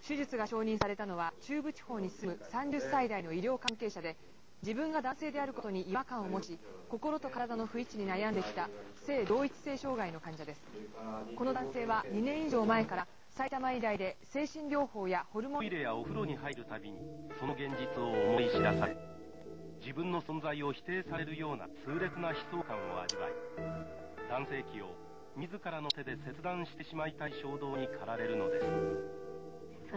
手術が承認されたのは中部地方に住む30歳代の医療関係者で、自分が男性であることに違和感を持ち、心と体の不一致に悩んできた性同一性障害の患者です。この男性は2年以上前から埼玉医大で精神療法やホルモントイレやお風呂に入るたびにその現実を思い知らされ、自分の存在を否定されるような痛烈な悲壮感を味わい、男性器を自らの手で切断してしまいたい衝動に駆られるのです。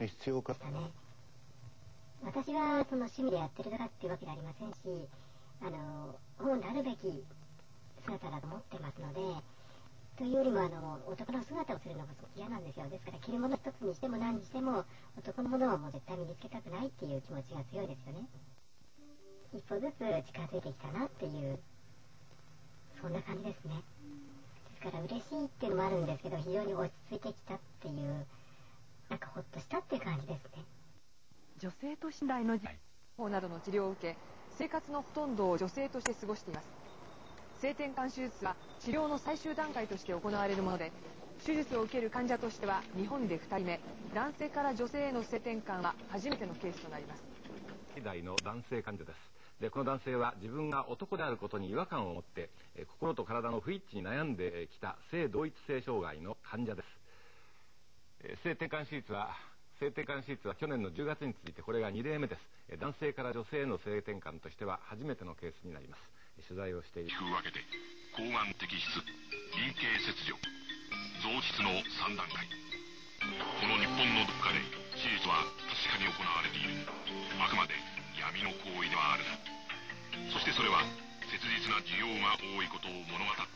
必要か。 私がその趣味でやってるとかっていうわけではありませんし、本来あるべき姿だと思ってますので、というよりも男の姿をするのがすごく嫌なんですよ。ですから着るもの一つにしても何にしても男のものはもう絶対身につけたくないっていう気持ちが強いですよね。一歩ずつ近づいてきたなっていう、そんな感じですね。ですから嬉しいっていうのもあるんですけど、非常に落ち着いてきたっていう、なんかほっとしたっていう感じですね。 女性と信頼の法などの治療を受け、生活のほとんどを女性として過ごしています。性転換手術は治療の最終段階として行われるもので、手術を受ける患者としては日本で2人目、男性から女性への性転換は初めてのケースとなります。 20代の男性患者です。で、この男性は自分が男であることに違和感を持って、心と体の不一致に悩んできた性同一性障害の患者です。性転換手術は去年の10月についてこれが2例目です。男性から女性への性転換としては初めてのケースになります。取材をしている。 皮膚分けて睾丸摘出、陰茎切除、増殖の3段階。この日本のどこかで手術は確かに行われている。あくまで闇の行為ではあるが、そしてそれは切実な需要が多いことを物語っている。